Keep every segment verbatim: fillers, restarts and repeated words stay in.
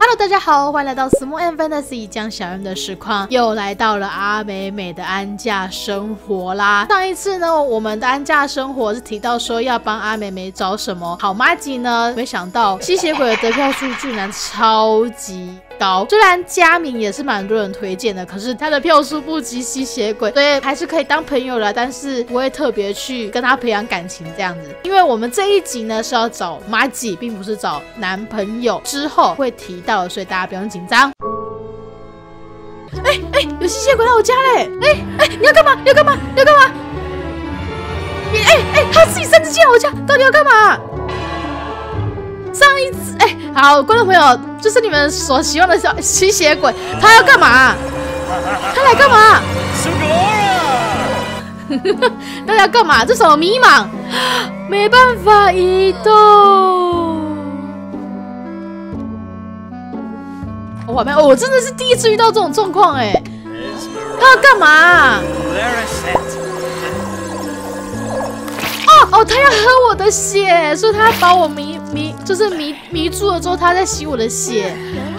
Hello， 大家好，欢迎来到 Small and Fantasy， 将小人的实况又来到了阿美美的安假生活啦。上一次呢，我们的安假生活是提到说要帮阿美美找什么好麻吉呢？没想到吸血鬼的得票数居然超级高，虽然佳明也是蛮多人推荐的，可是他的票数不及吸血鬼，所以还是可以当朋友啦，但是不会特别去跟他培养感情这样子。因为我们这一集呢是要找麻吉，并不是找男朋友，之后会提到的，所以大家不用紧张。哎哎，有吸血鬼来我家嘞！哎哎，你要干嘛？你要干嘛？你要干嘛？你哎哎，他自己擅自进来我家，到底要干嘛？上一次哎，好，观众朋友，就是你们所希望的小吸血鬼，他要干嘛？他来干嘛？他要干嘛？这什么迷茫？没办法移动。我没有，我真的是第一次遇到这种状况哎！他要干嘛？哦哦，他要喝我的血，所以他把我迷迷，就是迷迷住了之后，他在吸我的血。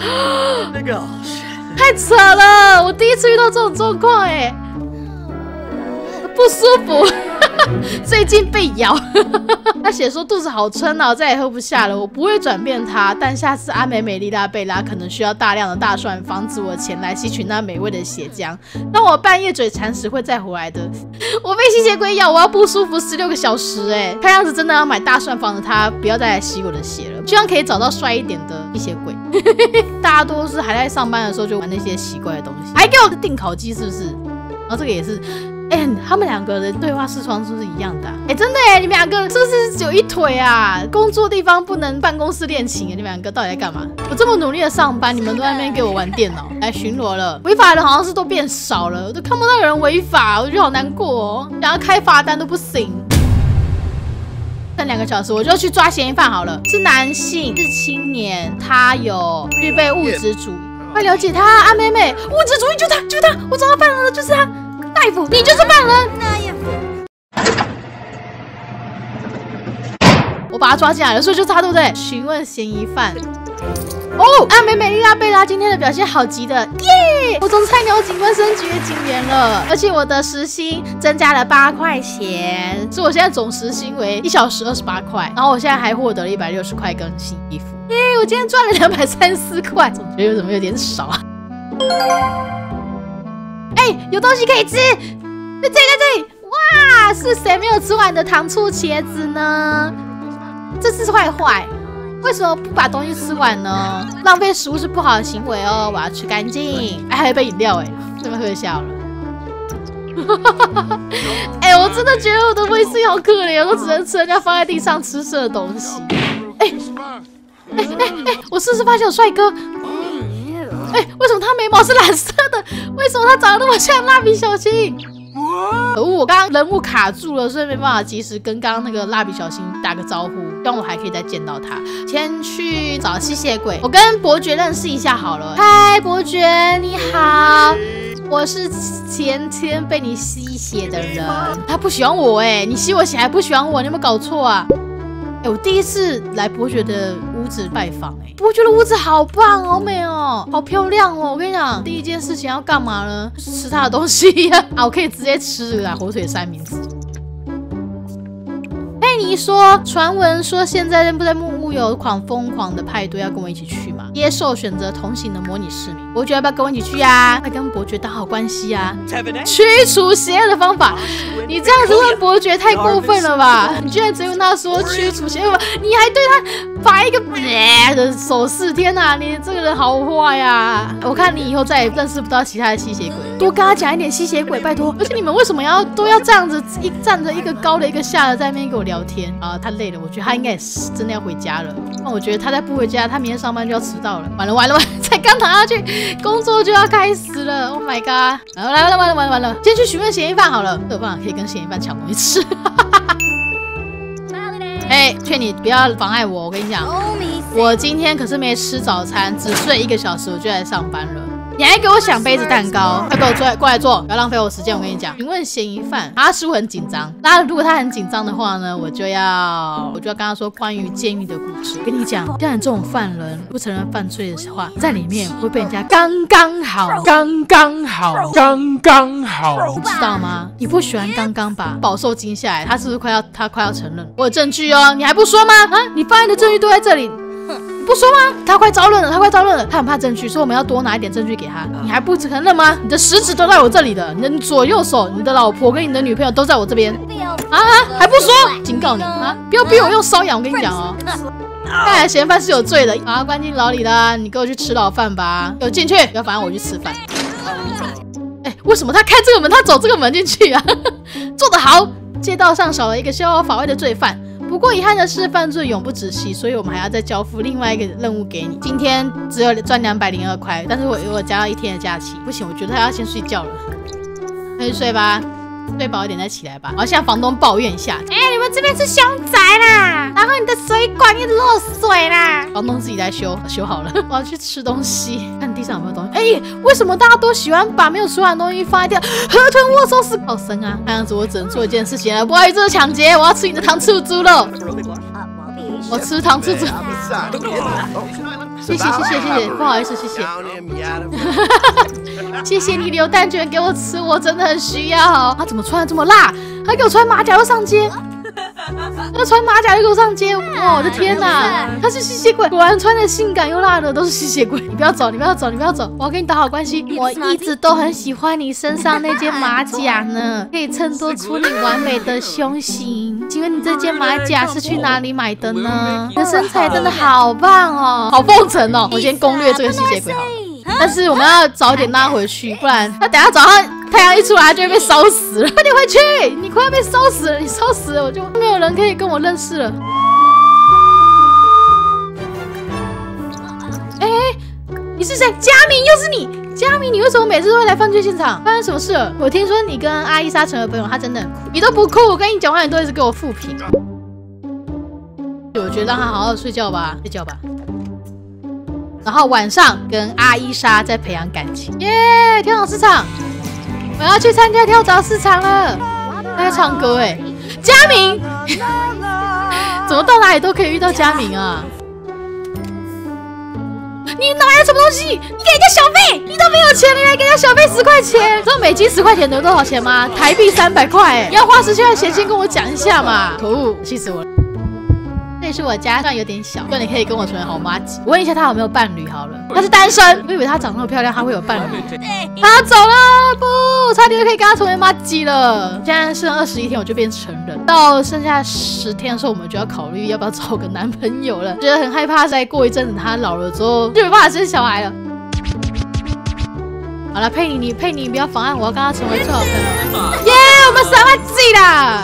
太扯了！我第一次遇到这种状况哎，不舒服。最近被咬，他写说肚子好撑啊，再也喝不下了。我不会转变他，但下次阿美美丽拉贝拉可能需要大量的大蒜，防止我前来吸取那美味的血浆。当我半夜嘴馋时会再回来的。我被吸血鬼咬，我要不舒服十六个小时哎、欸，看样子真的要买大蒜，防止他不要再来吸我的血了。希望可以找到帅一点的吸血鬼。大家都是还在上班的时候就玩那些奇怪的东西，还给我订烤鸡是不是？然后这个也是。哎、欸，他们两个的对话视窗是不是一样的、啊？哎、欸，真的哎，你们两个是不是只有一腿啊？工作地方不能办公室恋情，你们两个到底在干嘛？我这么努力的上班，你们都在那边给我玩电脑，来巡逻了。违法的人好像是都变少了，我都看不到有人违法，我觉得好难过哦。想要开罚单都不行。剩两个小时，我就去抓嫌疑犯好了。是男性，是青年，他有具备物质主义。快了解他，阿美美，物质主义就他，就他，我找到犯人了，就是他。大夫，你就是犯人！我把他抓进来了，所以就是他，对不对？询问嫌疑犯。哦，阿美美丽拉贝拉今天的表现好极的，耶！我从菜鸟警官升级为警员了，而且我的时薪增加了八块钱，所以我现在总时薪为一小时二十八块，然后我现在还获得了一百六十块跟新衣服，耶！我今天赚了两百三十四块，总觉得怎么有点少啊？哎、欸，有东西可以吃，在这里，在这里！哇，是谁没有吃完的糖醋茄子呢？这是坏坏，为什么不把东西吃完呢？浪费食物是不好的行为哦，我要吃干净。哎，还有一杯饮料，哎，这边喝一下好了。哎、欸，我真的觉得我的卫生好可怜，我都只能吃人家放在地上吃剩的东西。哎哎哎哎，我是不是发现有帅哥？哎、欸，为什么他眉毛是蓝色的？为什么他长得那么像蜡笔小新？可恶，我刚刚人物卡住了，所以没办法及时跟刚刚那个蜡笔小新打个招呼，希望我还可以再见到他。先去找吸血鬼，我跟伯爵认识一下好了。嗨，伯爵，你好，我是前天被你吸血的人。他不喜欢我哎、欸，你吸我血还不喜欢我，你有没有搞错啊？哎、欸，我第一次来伯爵的屋子拜访，哎，伯爵的屋子好棒，好美哦，好漂亮哦。我跟你讲，第一件事情要干嘛呢？就是吃他的东西呀、啊！我可以直接吃啦，火腿三明治。佩妮说，传闻说现在不在木屋有狂疯狂的派对，要跟我一起去吗？接受选择同行的模拟市民，伯爵要不要跟我一起去啊？快跟伯爵打好关系啊！驱除邪恶的方法，你这样子问伯爵太过分了吧？你居然只问他说驱除邪恶，你还对他发一个呃的手势！天哪，你这个人好坏呀！我看你以后再也认识不到其他的吸血鬼，多跟他讲一点吸血鬼，拜托！而且你们为什么要都要这样子一站着一个高的一个下的在那边给我聊天啊？他累了，我觉得他应该也是真的要回家了。那我觉得他再不回家，他明天上班就要迟到了。完了完了完了，才刚躺下去，工作就要开始了。Oh my god！ 来了来了完了完了完了，先去询问嫌疑犯好了，有办法可以跟嫌疑犯抢东西吃。哎、欸，劝你不要妨碍我。我跟你讲，我今天可是没吃早餐，只睡一个小时我就来上班了。 你还给我想杯子蛋糕，快给我坐过来坐，不要浪费我时间。我跟你讲，询问嫌疑犯，他似乎很紧张。那如果他很紧张的话呢，我就要我就要跟他说关于监狱的故事。我跟你讲，像你这种犯人不承认犯罪的话，在里面会被人家刚刚好，刚刚好，刚刚好，你知道吗？你不喜欢刚刚吧？饱受惊吓，他是不是快要他快要承认？我有证据哦，你还不说吗？啊，你发现的证据都在这里。你不说吗？他快招认了，他快招认了，他很怕证据，所以我们要多拿一点证据给他。你还不承认吗？你的食指都在我这里的，你的左右手、你的老婆跟你的女朋友都在我这边啊啊！还不说？警告你啊！不要逼我用瘙痒，我跟你讲哦。看来嫌犯是有罪的，把他关进牢里啦！你给我去吃牢饭吧，给我进去，不要烦我去吃饭。哎，为什么他开这个门，他走这个门进去啊？做得好！街道上少了一个逍遥法外的罪犯。不过遗憾的是，犯罪永不止息，所以我们还要再交付另外一个任务给你。今天只有赚两百零二块，但是我我加到一天的假期，不行，我觉得他要先睡觉了。那就睡吧，睡饱一点再起来吧。然后向房东抱怨一下，哎、欸，你们这边是凶宅啦，然后你的水管一直漏水啦。房东自己在修，修好了。我要去吃东西，看地上有没有东西。哎、欸，为什么大家都喜欢把没有吃完的东西放在地上？河豚握寿司好深啊！看样子我只能做一件事情了，不好意思，抢劫，我要吃你的糖醋猪肉。我吃糖醋猪，谢谢谢谢谢谢，不好意思，谢谢，谢谢你留蛋卷给我吃，我真的很需要。他怎么穿的这么辣？他给我穿马甲又上街，他穿马甲又给我上街，哇，我的天哪，他是吸血鬼，果然穿的性感又辣的都是吸血鬼。你不要走，你不要走，你不要走，我要跟你打好关系。我一直都很喜欢你身上那件马甲呢，可以衬托出你完美的胸型。请问你这件马甲是去哪里买的呢？你的身材真的好棒哦，好奉承哦。我先攻略这个吸血鬼好了，但是我们要早点拉回去，不然他等下早上太阳一出来他就会被烧死了。快点回去，你快要被烧死了，你烧死了我就没有人可以跟我认识了。哎、欸，你是谁？佳明，又是你！佳明，你为什么每次都会来犯罪现场？发生什么事了？我听说你跟阿伊莎成为朋友，她真的很酷。你都不酷，我跟你讲话，你都一直给我负评。我觉得让她好好睡觉吧，睡觉吧。然后晚上跟阿伊莎再培养感情。耶、yeah, 跳蚤市场，我要去参加跳蚤市场了。他在唱歌哎，佳明，怎么到哪里都可以遇到佳明啊？你哪来什么东西？你给人家小费，你都没有钱，你来给人家小费十块钱。知道美金十块钱得多少钱吗？台币三百块，你要花十块钱先跟我讲一下嘛。可恶，气死我了。这里是我家，虽然有点小，希望你可以跟我成为好麻吉。我问一下他有没有伴侣好了，他是单身。我以为他长那么漂亮，他会有伴侣。他走了，不，差点就可以跟他成为麻吉了。现在剩二十一天，我就变成人。到剩下十天的时候，我们就要考虑要不要找个男朋友了。觉得很害怕，再过一阵子他老了之后就没办法生小孩了。好了，佩妮，你佩妮不要妨碍我要跟他成为最好朋友。耶，我们三万记啦！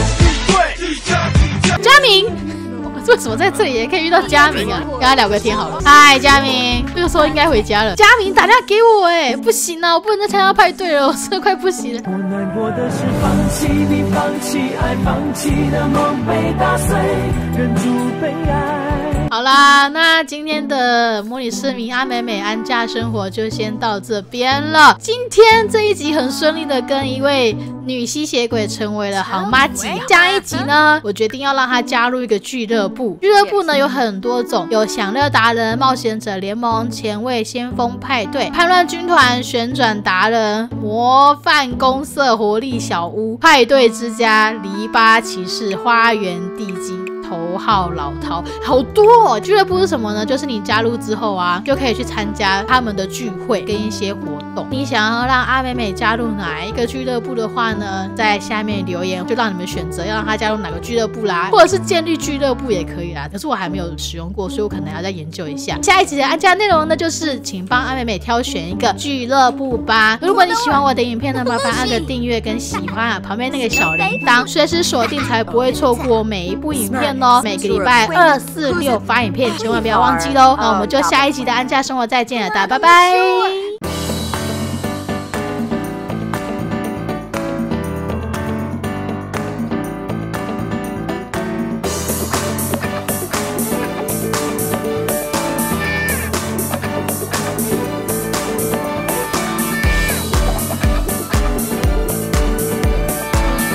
佳明。为什么在这里也可以遇到佳明啊？跟他聊个天好了。嗨，佳明，这个时候应该回家了。佳明打电话给我，哎，不行啊，我不能再参加派对了，我真的快不行了。我难过的是放弃你，放弃爱，放弃的梦被打碎，忍住悲哀。好啦，那今天的模拟市民阿美美安家生活就先到这边了。今天这一集很顺利的跟一位女吸血鬼成为了好麻吉。下一集呢，我决定要让她加入一个俱乐部。俱乐部呢有很多种，有享乐达人、冒险者联盟、前卫先锋派对、叛乱军团、旋转达人、模范公社、活力小屋、派对之家、篱笆骑士、花园地精、头号老饕，好多哦！俱乐部是什么呢？就是你加入之后啊，就可以去参加他们的聚会跟一些活动。你想要让阿美美加入哪一个俱乐部的话呢，在下面留言，就让你们选择要让她加入哪个俱乐部啦，或者是建立俱乐部也可以啦。可是我还没有使用过，所以我可能要再研究一下。下一集的安家内容呢，就是请帮阿美美挑选一个俱乐部吧。如果你喜欢我的影片呢，麻烦按个订阅跟喜欢啊，旁边那个小铃铛，随时锁定才不会错过每一部影片哦。每个礼拜二、四、六发影片，千万不要忘记喽。那我们就下一集的安家生活再见了，大家拜拜。